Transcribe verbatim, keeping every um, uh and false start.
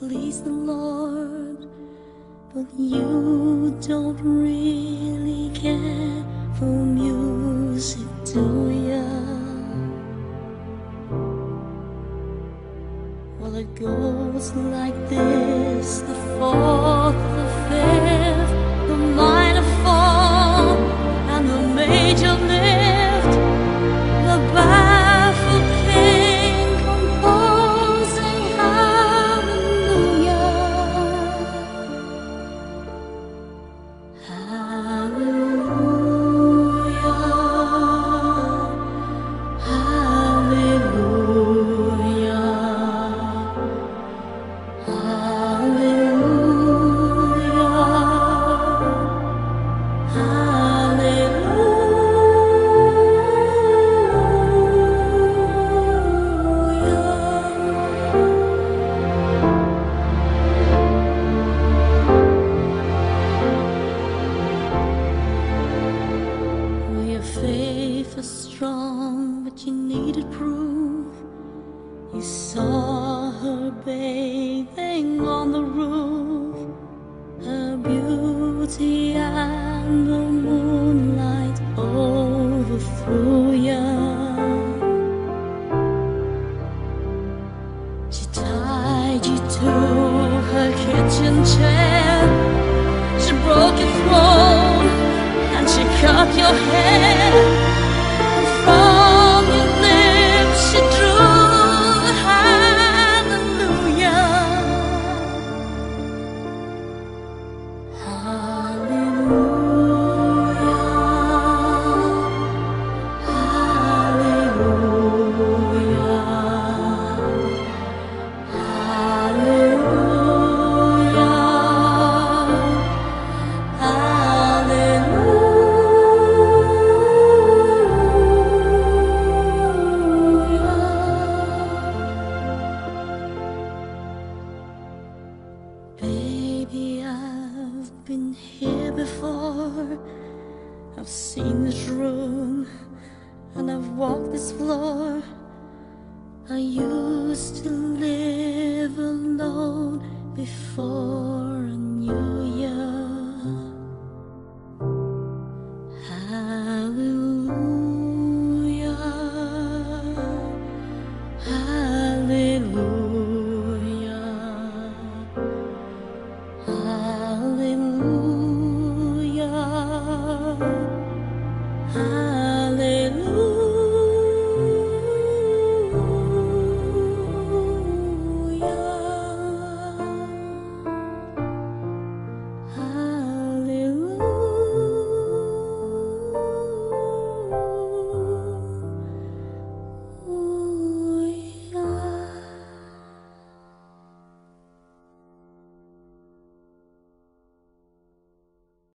please the Lord, but you don't really care for music, do ya? Well, it goes like this: the fourth, the fifth, the minor fall, and the major lift. The baffled king composing hallelujah, hallelujah, hallelujah, hallelujah, hallelujah. Your faith was strong, but you needed proof. You saw her bathing on the roof, her beauty and the moonlight overthrew ya. She tied you to her kitchen chair, she broke your throne, and she cut your hair. From your lips she drew the hallelujah, hallelujah, hallelujah, hallelujah, hallelujah. Baby, I've been here before. I've seen this room, and I've walked this floor. I used to live alone before I